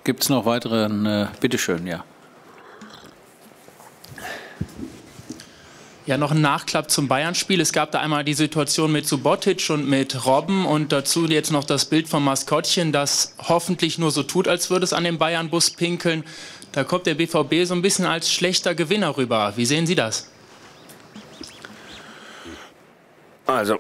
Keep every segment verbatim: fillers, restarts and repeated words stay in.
Gibt es noch weitere? Äh, bitteschön, ja. Ja, noch ein Nachklapp zum Bayern-Spiel. Es gab da einmal die Situation mit Subotic und mit Robben und dazu jetzt noch das Bild vom Maskottchen, das hoffentlich nur so tut, als würde es an den Bayern-Bus pinkeln. Da kommt der B V B so ein bisschen als schlechter Gewinner rüber. Wie sehen Sie das? Also,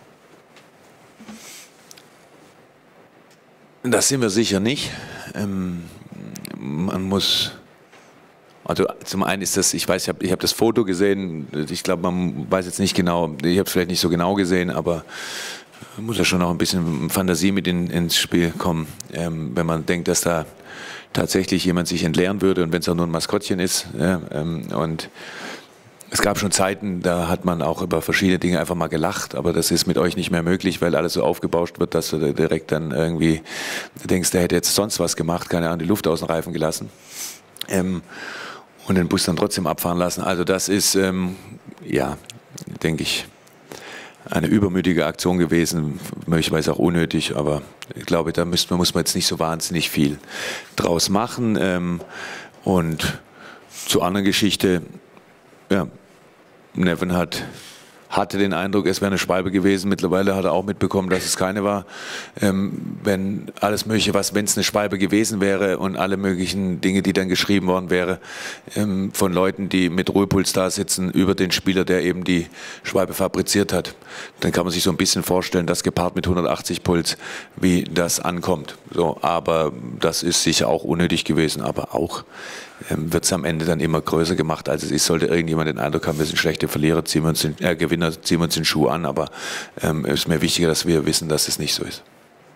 das sind wir sicher nicht. Ähm, man muss... Also zum einen ist das, ich weiß, ich habe ich hab das Foto gesehen, ich glaube, man weiß jetzt nicht genau, ich habe es vielleicht nicht so genau gesehen, aber man muss ja schon noch ein bisschen Fantasie mit in, ins Spiel kommen, ähm, wenn man denkt, dass da tatsächlich jemand sich entleeren würde und wenn es auch nur ein Maskottchen ist. Ja, ähm, und es gab schon Zeiten, da hat man auch über verschiedene Dinge einfach mal gelacht, aber das ist mit euch nicht mehr möglich, weil alles so aufgebauscht wird, dass du direkt dann irgendwie denkst, der hätte jetzt sonst was gemacht, keine Ahnung, die Luft aus den Reifen gelassen. Ähm, und den Bus dann trotzdem abfahren lassen. Also das ist, ähm, ja, denke ich, eine übermütige Aktion gewesen, möglicherweise auch unnötig, aber ich glaube, da müsste, muss man jetzt nicht so wahnsinnig viel draus machen. Ähm, und zur anderen Geschichte, ja, Nevin hat... hatte den Eindruck, es wäre eine Schwalbe gewesen. Mittlerweile hat er auch mitbekommen, dass es keine war. Ähm, wenn alles Mögliche, was, wenn es eine Schwalbe gewesen wäre und alle möglichen Dinge, die dann geschrieben worden wäre, ähm, von Leuten, die mit Ruhepuls da sitzen, über den Spieler, der eben die Schwalbe fabriziert hat, dann kann man sich so ein bisschen vorstellen, dass gepaart mit hundertachtzig Puls, wie das ankommt. So, aber das ist sicher auch unnötig gewesen, aber auch ähm, wird es am Ende dann immer größer gemacht, als es ist. Sollte irgendjemand den Eindruck haben, wir sind schlechte Verlierer, ziehen wir uns den, äh, Gewinner, ziehen wir uns den Schuh an, aber ähm, es ist mir wichtiger, dass wir wissen, dass es nicht so ist.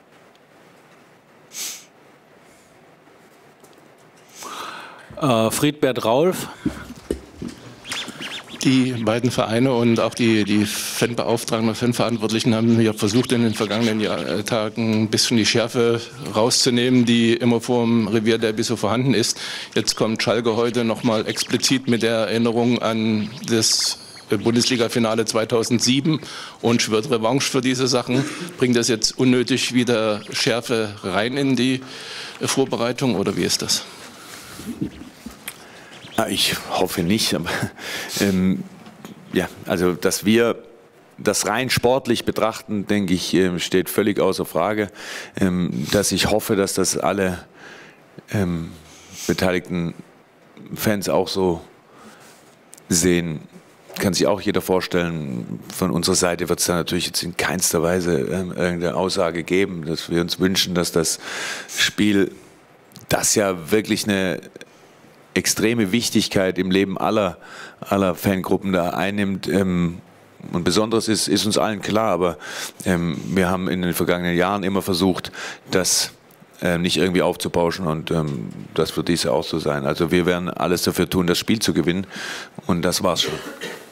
Äh, Friedbert Raulf. Die beiden Vereine und auch die, die Fanbeauftragten und Fanverantwortlichen haben ja versucht, in den vergangenen Jahr, Tagen ein bisschen die Schärfe rauszunehmen, die immer vor dem Revierderby so vorhanden ist. Jetzt kommt Schalke heute nochmal explizit mit der Erinnerung an das Bundesliga-Finale zweitausendsieben und schwört Revanche für diese Sachen. Bringt das jetzt unnötig wieder Schärfe rein in die Vorbereitung oder wie ist das? Ich hoffe nicht, aber ähm, ja, also dass wir das rein sportlich betrachten, denke ich, steht völlig außer Frage. Ähm, dass ich hoffe, dass das alle ähm, beteiligten Fans auch so sehen, kann sich auch jeder vorstellen. Von unserer Seite wird es da natürlich jetzt in keinster Weise ähm, irgendeine Aussage geben, dass wir uns wünschen, dass das Spiel, das ja wirklich eine extreme Wichtigkeit im Leben aller, aller Fangruppen da einnimmt. Ähm, und Besonderes ist, ist uns allen klar, aber ähm, wir haben in den vergangenen Jahren immer versucht, das äh, nicht irgendwie aufzubauschen und ähm, das wird dies auch so sein. Also wir werden alles dafür tun, das Spiel zu gewinnen und das war's schon.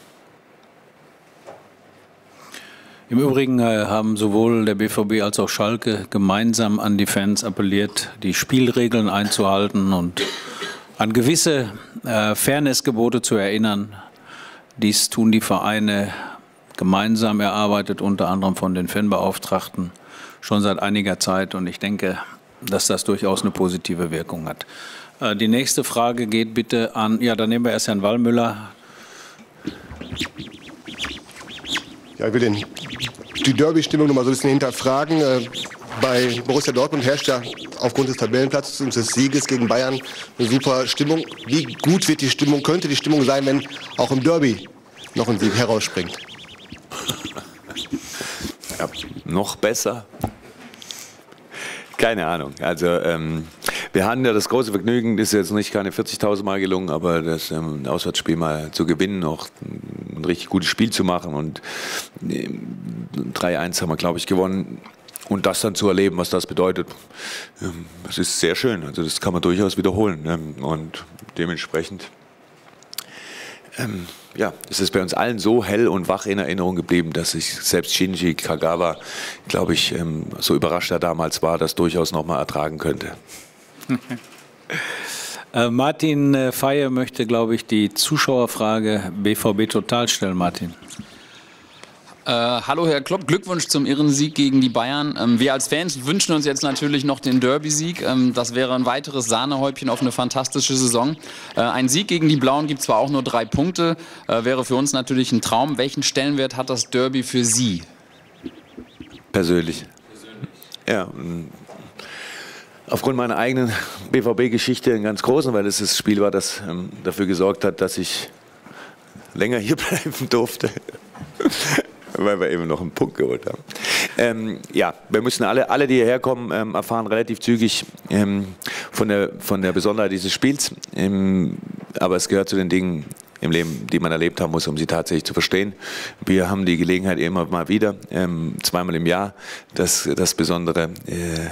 Im Übrigen äh, haben sowohl der B V B als auch Schalke gemeinsam an die Fans appelliert, die Spielregeln einzuhalten und an gewisse äh, Fairnessgebote zu erinnern. Dies tun die Vereine gemeinsam erarbeitet, unter anderem von den Fanbeauftragten, schon seit einiger Zeit. Und ich denke, dass das durchaus eine positive Wirkung hat. Äh, die nächste Frage geht bitte an, ja, dann nehmen wir erst Herrn Wallmüller. Ja, ich will den, die Derby-Stimmung noch mal so ein bisschen hinterfragen. Äh, Bei Borussia Dortmund herrscht ja aufgrund des Tabellenplatzes und des Sieges gegen Bayern eine super Stimmung. Wie gut wird die Stimmung, könnte die Stimmung sein, wenn auch im Derby noch ein Sieg herausspringt? Ja, noch besser? Keine Ahnung. Also ähm, wir hatten ja das große Vergnügen, das ist jetzt nicht keine vierzigtausend Mal gelungen, aber das ähm, Auswärtsspiel mal zu gewinnen, auch ein richtig gutes Spiel zu machen und äh, drei eins haben wir, glaube ich, gewonnen. Und das dann zu erleben, was das bedeutet, das ist sehr schön. Also das kann man durchaus wiederholen. Und dementsprechend, ähm, ja, es ist bei uns allen so hell und wach in Erinnerung geblieben, dass ich selbst Shinji Kagawa, glaube ich, ähm, so überrascht er damals war, das durchaus noch mal ertragen könnte. äh, Martin äh, Feier möchte, glaube ich, die Zuschauerfrage B V B Total stellen. Martin. Äh, hallo Herr Klopp, Glückwunsch zum irren Sieg gegen die Bayern. Ähm, wir als Fans wünschen uns jetzt natürlich noch den Derby-Sieg. Ähm, das wäre ein weiteres Sahnehäubchen auf eine fantastische Saison. Äh, ein Sieg gegen die Blauen gibt zwar auch nur drei Punkte, äh, wäre für uns natürlich ein Traum. Welchen Stellenwert hat das Derby für Sie? Persönlich. Ja, aufgrund meiner eigenen B V B-Geschichte einen ganz großen, weil es das Spiel war, das ähm, dafür gesorgt hat, dass ich länger hier bleiben durfte. Weil wir eben noch einen Punkt geholt haben. Ähm, ja, wir müssen alle, alle die hierher kommen, ähm, erfahren relativ zügig ähm, von, der, von der Besonderheit dieses Spiels. Ähm, aber es gehört zu den Dingen im Leben, die man erlebt haben muss, um sie tatsächlich zu verstehen. Wir haben die Gelegenheit immer mal wieder, ähm, zweimal im Jahr, das, das besondere, äh,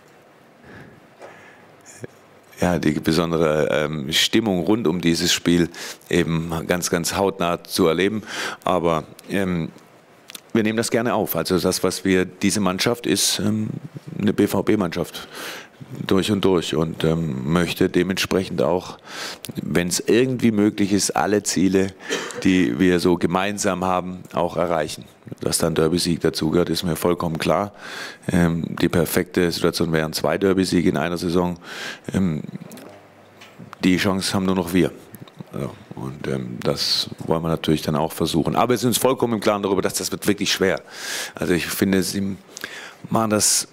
ja, die besondere ähm, Stimmung rund um dieses Spiel eben ganz, ganz hautnah zu erleben. Aber ähm, wir nehmen das gerne auf. Also das, was wir, diese Mannschaft ist ähm, eine B V B-Mannschaft durch und durch und ähm, möchte dementsprechend auch, wenn es irgendwie möglich ist, alle Ziele, die wir so gemeinsam haben, auch erreichen. Dass dann Derby-Sieg dazugehört, ist mir vollkommen klar. Ähm, die perfekte Situation wären zwei Derby-Siege in einer Saison. Ähm, die Chance haben nur noch wir. Ja, und ähm, das wollen wir natürlich dann auch versuchen. Aber wir sind uns vollkommen im Klaren darüber, dass das wird wirklich schwer. Also ich finde, sie machen das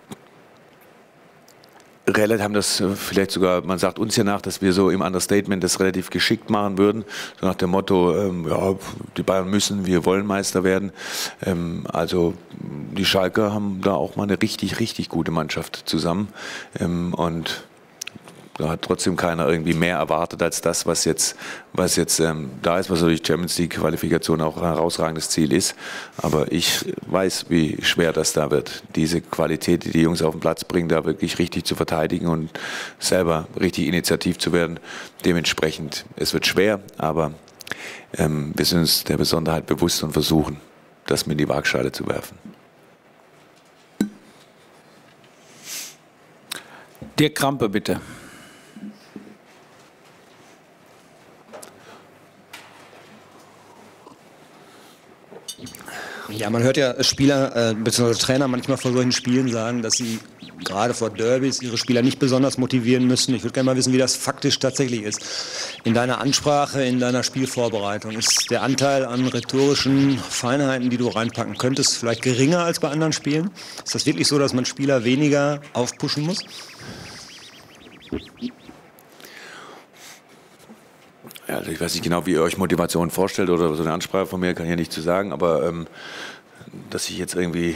relativ, haben das vielleicht sogar, man sagt uns ja nach, dass wir so im Understatement das relativ geschickt machen würden. So nach dem Motto, ähm, ja, die Bayern müssen, wir wollen Meister werden. Ähm, also die Schalker haben da auch mal eine richtig, richtig gute Mannschaft zusammen. Ähm, und da hat trotzdem keiner irgendwie mehr erwartet als das, was jetzt, was jetzt ähm, da ist, was natürlich Champions League Qualifikation auch ein herausragendes Ziel ist. Aber ich weiß, wie schwer das da wird, diese Qualität, die die Jungs auf den Platz bringen, da wirklich richtig zu verteidigen und selber richtig initiativ zu werden. Dementsprechend, es wird schwer, aber ähm, wir sind uns der Besonderheit bewusst und versuchen, das mit in die Waagschale zu werfen. Dirk Krampe, bitte. Ja, man hört ja Spieler äh, bzw. Trainer manchmal vor solchen Spielen sagen, dass sie gerade vor Derbys ihre Spieler nicht besonders motivieren müssen. Ich würde gerne mal wissen, wie das faktisch tatsächlich ist. In deiner Ansprache, in deiner Spielvorbereitung, ist der Anteil an rhetorischen Feinheiten, die du reinpacken könntest, vielleicht geringer als bei anderen Spielen? Ist das wirklich so, dass man Spieler weniger aufpushen muss? Ja, also ich weiß nicht genau, wie ihr euch Motivation vorstellt oder so eine Ansprache von mir, kann ich ja nicht zu sagen, aber ähm, dass ich jetzt irgendwie,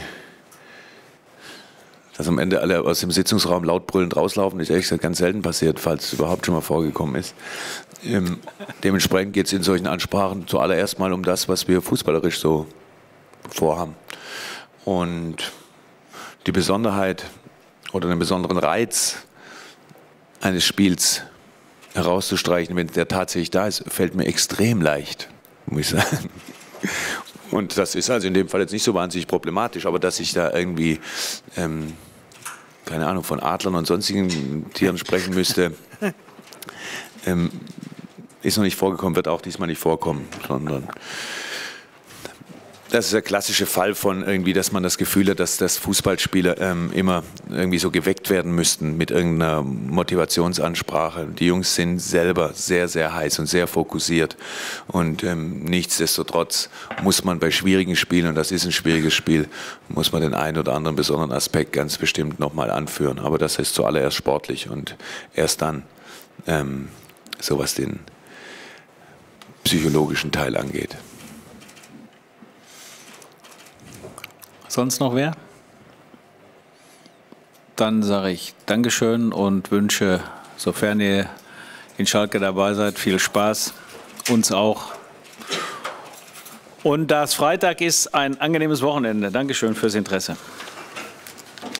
dass am Ende alle aus dem Sitzungsraum laut brüllend rauslaufen, ist ehrlich gesagt ganz selten passiert, falls es überhaupt schon mal vorgekommen ist. Ähm, dementsprechend geht es in solchen Ansprachen zuallererst mal um das, was wir fußballerisch so vorhaben. Und die Besonderheit oder den besonderen Reiz eines Spiels herauszustreichen, wenn der tatsächlich da ist, fällt mir extrem leicht, muss ich sagen. Und das ist also in dem Fall jetzt nicht so wahnsinnig problematisch, aber dass ich da irgendwie, ähm, keine Ahnung, von Adlern und sonstigen Tieren sprechen müsste, ähm, ist noch nicht vorgekommen, wird auch diesmal nicht vorkommen, sondern das ist der klassische Fall von irgendwie, dass man das Gefühl hat, dass das Fußballspieler ähm, immer irgendwie so geweckt werden müssten mit irgendeiner Motivationsansprache. Die Jungs sind selber sehr, sehr heiß und sehr fokussiert und ähm, nichtsdestotrotz muss man bei schwierigen Spielen, und das ist ein schwieriges Spiel, muss man den einen oder anderen besonderen Aspekt ganz bestimmt nochmal anführen. Aber das ist zuallererst sportlich und erst dann ähm, so was den psychologischen Teil angeht. Sonst noch wer? Dann sage ich Dankeschön und wünsche, sofern ihr in Schalke dabei seid, viel Spaß. Uns auch. Und da es Freitag ist, ein angenehmes Wochenende. Dankeschön fürs Interesse.